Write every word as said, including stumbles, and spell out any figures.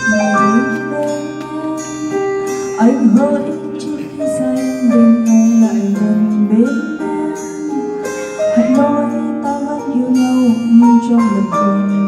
ngày đến bên em. Anh hỡi trước khi xanh đêm nay lại gần bên em. Hãy nói ta vẫn yêu nhau nhưng trong lòng còn